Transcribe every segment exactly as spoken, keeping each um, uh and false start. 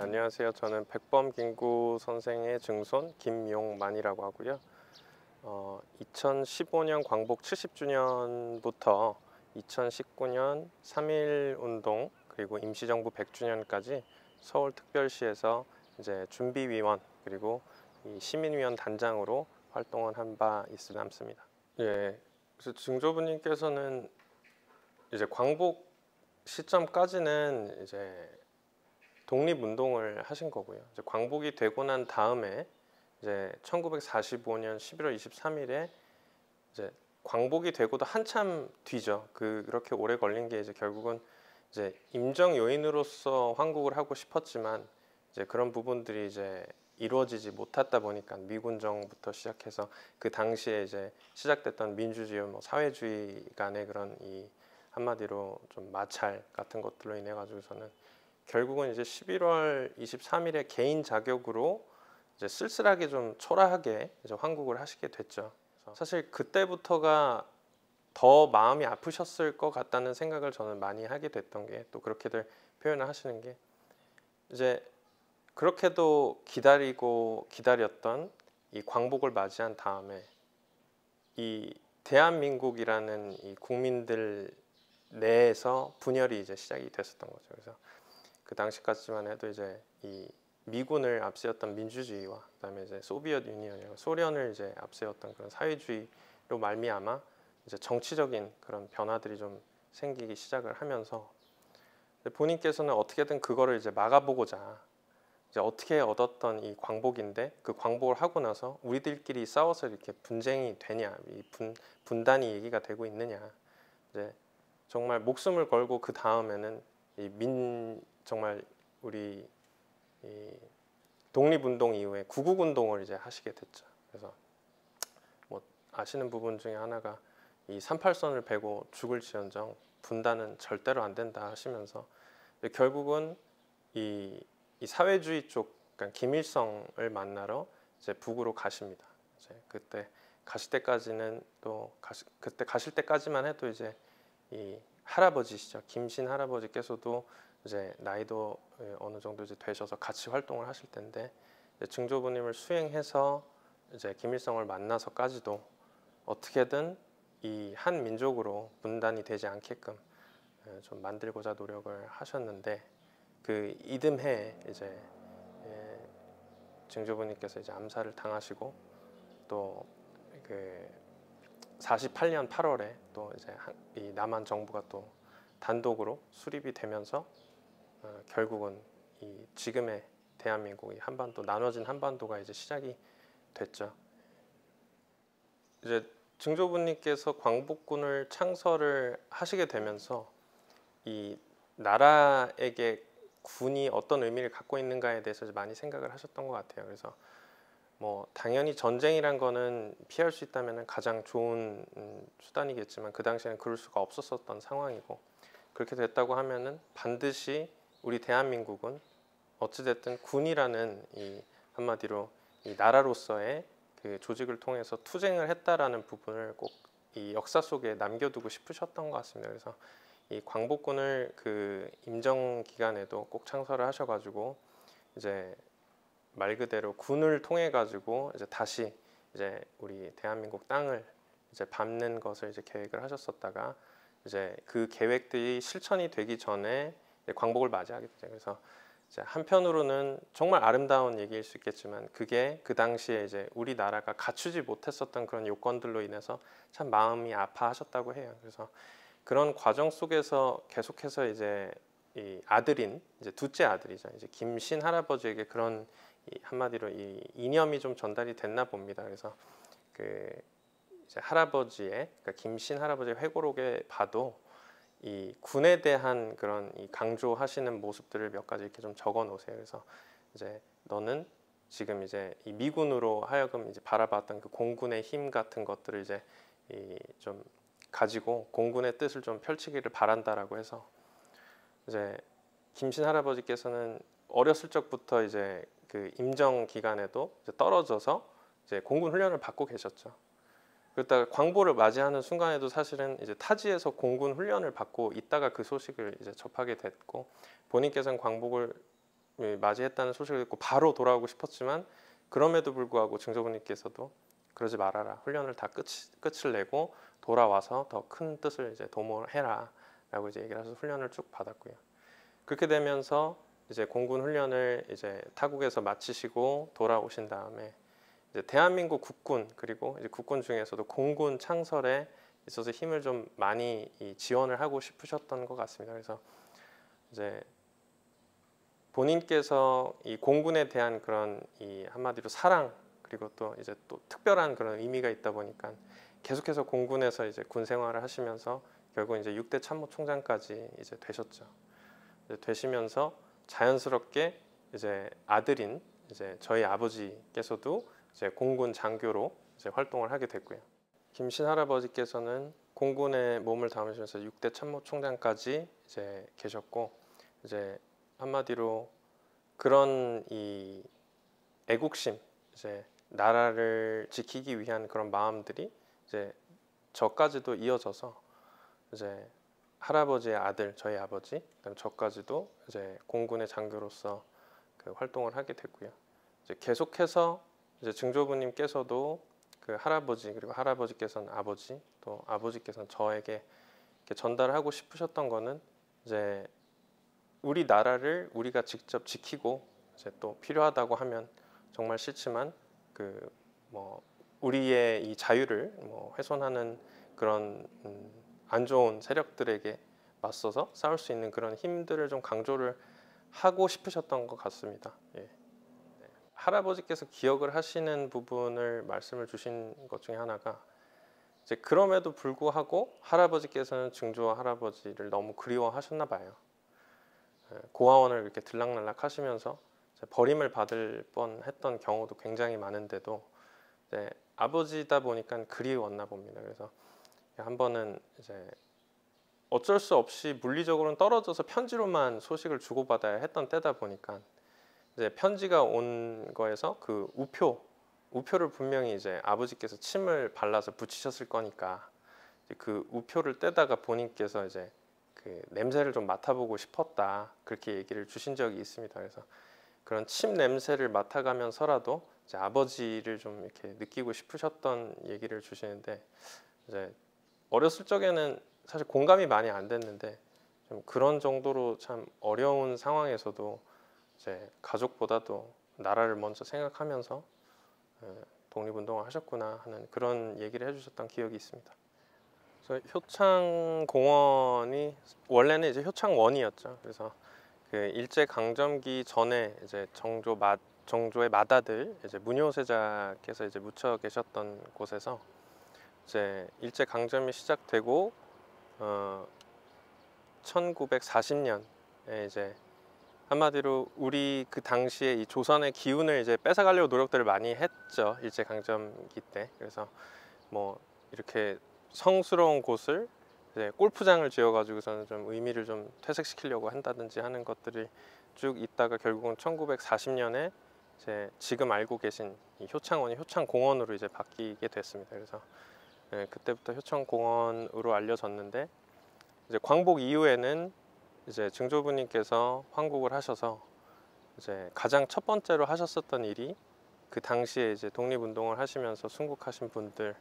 안녕하세요. 저는 백범김구 선생의 증손 김용만이라고 하고요. 어, 이천십오 년 광복 칠십 주년부터 이천십구 년 삼일 운동 그리고 임시정부 백 주년까지 서울특별시에서 이제 준비위원 그리고 이 시민위원 단장으로 활동을 한 바 있습니다. 예, 그래서 증조부님께서는 이제 광복 시점까지는 이제 독립운동을 하신 거고요. 이제 광복이 되고 난 다음에 이제 천구백사십오 년 십일월 이십삼일에 이제 광복이 되고도 한참 뒤죠. 그 그렇게 오래 걸린 게 이제 결국은 이제 임정 요인으로서 환국을 하고 싶었지만 이제 그런 부분들이 이제 이루어지지 못했다 보니까 미군정부터 시작해서 그 당시에 이제 시작됐던 민주주의, 뭐 사회주의 간의 그런 이 한마디로 좀 마찰 같은 것들로 인해 가지고서는 결국은 이제 십일월 이십삼일에 개인 자격으로 이제 쓸쓸하게 좀 초라하게 이제 환국을 하시게 됐죠. 사실 그때부터가 더 마음이 아프셨을 것 같다는 생각을 저는 많이 하게 됐던 게, 또 그렇게들 표현을 하시는 게, 이제 그렇게도 기다리고 기다렸던 이 광복을 맞이한 다음에 이 대한민국이라는 이 국민들 내에서 분열이 이제 시작이 됐었던 거죠. 그래서 그 당시까지만 해도 이제 이 미군을 앞세웠던 민주주의와 그다음에 이제 소비에트 유니언이라고 소련을 이제 앞세웠던 그런 사회주의로 말미암아 이제 정치적인 그런 변화들이 좀 생기기 시작을 하면서 본인께서는 어떻게든 그거를 이제 막아보고자 이제 어떻게 얻었던 이 광복인데, 그 광복을 하고 나서 우리들끼리 싸워서 이렇게 분쟁이 되냐, 이 분, 분단이 얘기가 되고 있느냐, 이제 정말 목숨을 걸고 그 다음에는 이 민 정말 우리 이 독립운동 이후에 구국운동을 이제 하시게 됐죠. 그래서 뭐 아시는 부분 중에 하나가 이 삼팔선을 베고 죽을지언정 분단은 절대로 안 된다 하시면서 결국은 이, 이 사회주의 쪽, 그러니까 김일성을 만나러 이제 북으로 가십니다. 이제 그때 가실 때까지는 또 가시, 그때 가실 때까지만 해도 이제 이 할아버지시죠. 김신 할아버지께서도 이제 나이도 어느 정도 이제 되셔서 같이 활동을 하실 텐데, 증조부님을 수행해서 이제 김일성을 만나서까지도 어떻게든 이 한 민족으로 분단이 되지 않게끔 좀 만들고자 노력을 하셨는데, 그 이듬해 이제 증조부님께서 이제 암살을 당하시고, 또 그 사십팔 년 팔월에 또 이제 이 남한 정부가 또 단독으로 수립이 되면서 어, 결국은 이 지금의 대한민국이 한반도, 나눠진 한반도가 이제 시작이 됐죠. 이제 증조부님께서 광복군을 창설을 하시게 되면서 이 나라에게 군이 어떤 의미를 갖고 있는가에 대해서 많이 생각을 하셨던 것 같아요. 그래서 뭐 당연히 전쟁이란 거는 피할 수 있다면 가장 좋은 음, 수단이겠지만 그 당시에는 그럴 수가 없었었던 상황이고, 그렇게 됐다고 하면은 반드시 우리 대한민국은 어찌됐든 군이라는 이 한마디로 이 나라로서의 그 조직을 통해서 투쟁을 했다라는 부분을 꼭 이 역사 속에 남겨두고 싶으셨던 것 같습니다. 그래서 이 광복군을 그 임정 기간에도 꼭 창설을 하셔가지고 이제 말 그대로 군을 통해 가지고 이제 다시 이제 우리 대한민국 땅을 이제 밟는 것을 이제 계획을 하셨었다가, 이제 그 계획들이 실천이 되기 전에 광복을 맞이하게 되죠. 그래서 이제 한편으로는 정말 아름다운 얘기일 수 있겠지만, 그게 그 당시에 이제 우리나라가 갖추지 못했었던 그런 요건들로 인해서 참 마음이 아파하셨다고 해요. 그래서 그런 과정 속에서 계속해서 이제 이 아들인 이제 둘째 아들이죠. 이제 김신 할아버지에게 그런 이 한마디로 이 이념이 좀 전달이 됐나 봅니다. 그래서 그 이제 할아버지의, 그러니까 김신 할아버지의 회고록에 봐도 이 군에 대한 그런 이 강조하시는 모습들을 몇 가지 이렇게 좀 적어 놓으세요. 그래서 이제 너는 지금 이제 이 미군으로 하여금 이제 바라봤던 그 공군의 힘 같은 것들을 이제 이 좀 가지고 공군의 뜻을 좀 펼치기를 바란다라고 해서, 이제 김신 할아버지께서는 어렸을 적부터 이제 그 임정 기간에도 이제 떨어져서 이제 공군 훈련을 받고 계셨죠. 그러다가 광복을 맞이하는 순간에도 사실은 이제 타지에서 공군 훈련을 받고 있다가 그 소식을 이제 접하게 됐고, 본인께서는 광복을 맞이했다는 소식을 듣고 바로 돌아오고 싶었지만 그럼에도 불구하고 증조부님께서도 그러지 말아라. 훈련을 다 끝, 끝을 내고 돌아와서 더 큰 뜻을 이제 도모해라 라고 이제 얘기를 해서 훈련을 쭉 받았고요. 그렇게 되면서 이제 공군 훈련을 이제 타국에서 마치시고 돌아오신 다음에 이제 대한민국 국군 그리고 이제 국군 중에서도 공군 창설에 있어서 힘을 좀 많이 이 지원을 하고 싶으셨던 것 같습니다. 그래서 이제 본인께서 이 공군에 대한 그런 이 한마디로 사랑 그리고 또 이제 또 특별한 그런 의미가 있다 보니까 계속해서 공군에서 이제 군 생활을 하시면서 결국 이제 육 대 참모총장까지 이제 되셨죠. 이제 되시면서 자연스럽게 이제 아들인 이제 저희 아버지께서도 이제 공군 장교로 이제 활동을 하게 됐고요. 김신 할아버지께서는 공군에 몸을 담으시면서 육 대 참모총장까지 이제 계셨고 이제 한마디로 그런 이 애국심 이제 나라를 지키기 위한 그런 마음들이 이제 저까지도 이어져서 이제 할아버지의 아들 저희 아버지 그다음 저까지도 이제 공군의 장교로서 그 활동을 하게 됐고요. 이제 계속해서 이제 증조부님께서도 그 할아버지 그리고 할아버지께서는 아버지 또 아버지께서는 저에게 이렇게 전달하고 싶으셨던 거는 이제 우리나라를 우리가 직접 지키고 이제 또 필요하다고 하면 정말 싫지만 그 뭐 우리의 이 자유를 뭐 훼손하는 그런 음 안 좋은 세력들에게 맞서서 싸울 수 있는 그런 힘들을 좀 강조를 하고 싶으셨던 것 같습니다. 예. 네. 할아버지께서 기억을 하시는 부분을 말씀을 주신 것 중에 하나가 이제 그럼에도 불구하고 할아버지께서는 증조 할아버지를 너무 그리워하셨나 봐요. 고아원을 이렇게 들락날락 하시면서 버림을 받을 뻔했던 경우도 굉장히 많은데도 이제 아버지다 보니까 그리웠나 봅니다. 그래서 한 번은 이제 어쩔 수 없이 물리적으로는 떨어져서 편지로만 소식을 주고받아야 했던 때다 보니까 이제 편지가 온 거에서 그 우표 우표를 분명히 이제 아버지께서 침을 발라서 붙이셨을 거니까 그 우표를 떼다가 본인께서 이제 그 냄새를 좀 맡아보고 싶었다 그렇게 얘기를 주신 적이 있습니다. 그래서 그런 침 냄새를 맡아가면서라도 이제 아버지를 좀 이렇게 느끼고 싶으셨던 얘기를 주시는데 이제 어렸을 적에는 사실 공감이 많이 안 됐는데 좀 그런 정도로 참 어려운 상황에서도 이제 가족보다도 나라를 먼저 생각하면서 독립운동을 하셨구나 하는 그런 얘기를 해주셨던 기억이 있습니다. 그래서 효창공원이 원래는 이제 효창원이었죠. 그래서 그 일제 강점기 전에 이제 정조 마 정조의 맏아들 이제 문효세자께서 이제 묻혀 계셨던 곳에서 이제 일제 강점이 시작되고 어 천구백사십 년에 이제 한마디로 우리 그 당시에 이 조선의 기운을 이제 뺏어가려고 노력들을 많이 했죠. 일제 강점기 때. 그래서 뭐 이렇게 성스러운 곳을 이제 골프장을 지어가지고서는 좀 의미를 좀 퇴색시키려고 한다든지 하는 것들이 쭉 있다가 결국은 천구백사십 년에 이제 지금 알고 계신 이 효창원이 효창공원으로 이제 바뀌게 됐습니다. 그래서 네, 그때부터 효창공원으로 알려졌는데 이제 광복 이후에는 이제 증조부님께서 환국을 하셔서 이제 가장 첫 번째로 하셨었던 일이 그 당시에 이제 독립운동을 하시면서 순국하신 분들을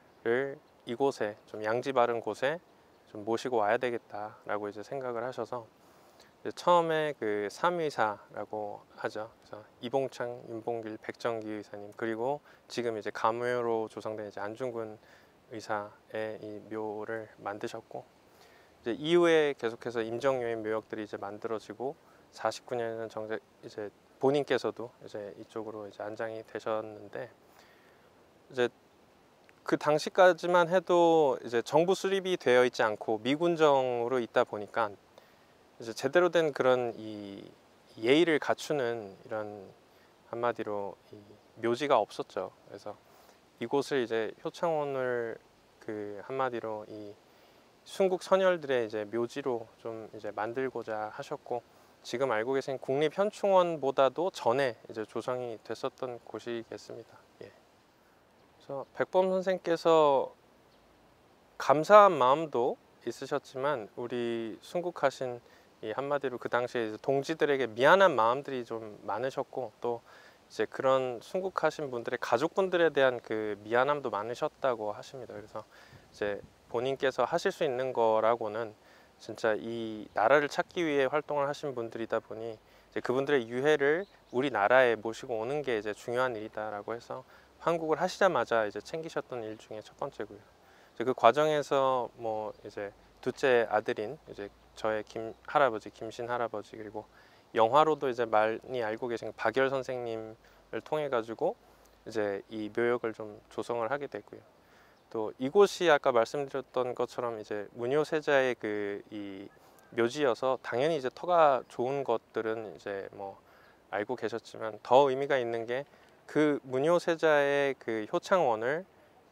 이곳에 좀 양지 바른 곳에 좀 모시고 와야 되겠다라고 이제 생각을 하셔서 이제 처음에 그 삼의사라고 하죠. 그래서 이봉창, 윤봉길, 백정기 의사님 그리고 지금 이제 감회로 조성된 이제 안중근 의사의 이 묘를 만드셨고 이제 이후에 계속해서 임정요인 묘역들이 이제 만들어지고 사십구 년에는 정작 이제 본인께서도 이제 이쪽으로 이제 안장이 되셨는데 이제 그 당시까지만 해도 이제 정부 수립이 되어 있지 않고 미군정으로 있다 보니까 이제 제대로 된 그런 이 예의를 갖추는 이런 한마디로 이 묘지가 없었죠. 그래서 이곳을 이제 효창원을 그 한마디로 이 순국 선열들의 이제 묘지로 좀 이제 만들고자 하셨고 지금 알고 계신 국립현충원보다도 전에 이제 조성이 됐었던 곳이겠습니다. 예. 그래서 백범 선생께서 감사한 마음도 있으셨지만 우리 순국하신 이 한마디로 그 당시에 이제 동지들에게 미안한 마음들이 좀 많으셨고, 또 이제 그런 순국하신 분들의 가족분들에 대한 그 미안함도 많으셨다고 하십니다. 그래서 이제 본인께서 하실 수 있는 거라고는 진짜 이 나라를 찾기 위해 활동을 하신 분들이다 보니 이제 그분들의 유해를 우리나라에 모시고 오는 게 이제 중요한 일이다라고 해서 한국을 하시자마자 이제 챙기셨던 일 중에 첫 번째고요. 이제 그 과정에서 뭐 이제 둘째 아들인 이제 저의 김 할아버지, 김신 할아버지, 그리고 영화로도 이제 많이 알고 계신 박열 선생님을 통해 가지고 이제 이 묘역을 좀 조성을 하게 됐고요. 또 이곳이 아까 말씀드렸던 것처럼 이제 문효세자의 그 이 묘지여서 당연히 이제 터가 좋은 것들은 이제 뭐 알고 계셨지만, 더 의미가 있는 게 그 문효세자의 그 효창원을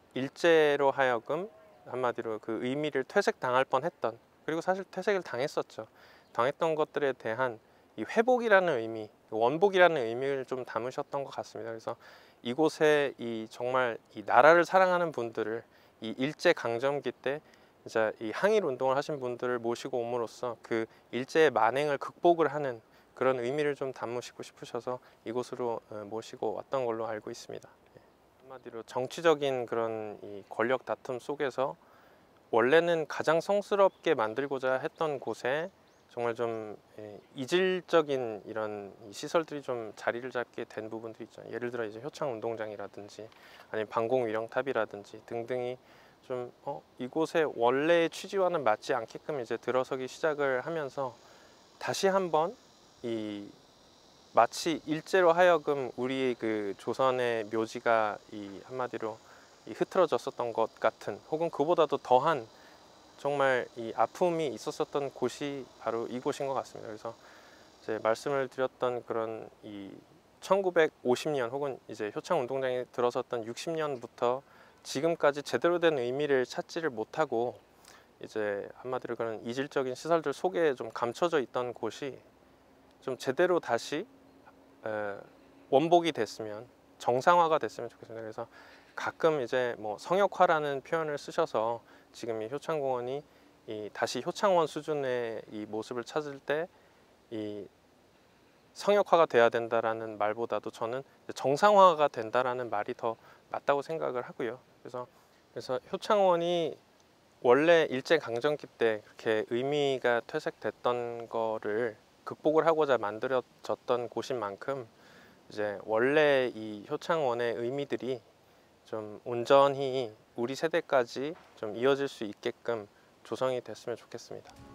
일제로 하여금 한마디로 그 의미를 퇴색당할 뻔했던, 그리고 사실 퇴색을 당했었죠. 당했던 것들에 대한 이 회복이라는 의미, 원복이라는 의미를 좀 담으셨던 것 같습니다. 그래서 이곳에 이 정말 이 나라를 사랑하는 분들을 이 일제 강점기 때 이제 이 항일 운동을 하신 분들을 모시고 옴으로써 그 일제의 만행을 극복을 하는 그런 의미를 좀 담으시고 싶으셔서 이곳으로 모시고 왔던 걸로 알고 있습니다. 한마디로 정치적인 그런 이 권력 다툼 속에서 원래는 가장 성스럽게 만들고자 했던 곳에 정말 좀 이질적인 이런 시설들이 좀 자리를 잡게 된 부분들이 있죠. 예를 들어 이제 효창운동장이라든지 아니면 방공위령탑이라든지 등등이 좀 어, 이곳의 원래의 취지와는 맞지 않게끔 이제 들어서기 시작을 하면서 다시 한번 이 마치 일제로 하여금 우리 그 조선의 묘지가 이 한마디로 이 흐트러졌었던 것 같은, 혹은 그보다도 더한 정말 이 아픔이 있었었던 곳이 바로 이곳인 것 같습니다. 그래서 이제 말씀을 드렸던 그런 이 천구백오십 년 혹은 이제 효창운동장에 들어섰던 육십 년부터 지금까지 제대로 된 의미를 찾지를 못하고 이제 한마디로 그런 이질적인 시설들 속에 좀 감춰져 있던 곳이 좀 제대로 다시 에, 원복이 됐으면, 정상화가 됐으면 좋겠습니다. 그래서 가끔 이제 뭐 성역화라는 표현을 쓰셔서 지금 이 효창공원이 이 다시 효창원 수준의 이 모습을 찾을 때 이 성역화가 돼야 된다라는 말보다도 저는 정상화가 된다라는 말이 더 맞다고 생각을 하고요. 그래서 그래서 효창원이 원래 일제 강점기 때 그렇게 의미가 퇴색됐던 거를 극복을 하고자 만들어졌던 곳인 만큼 이제 원래 이 효창원의 의미들이 좀 온전히 우리 세대까지 좀 이어질 수 있게끔 조성이 됐으면 좋겠습니다.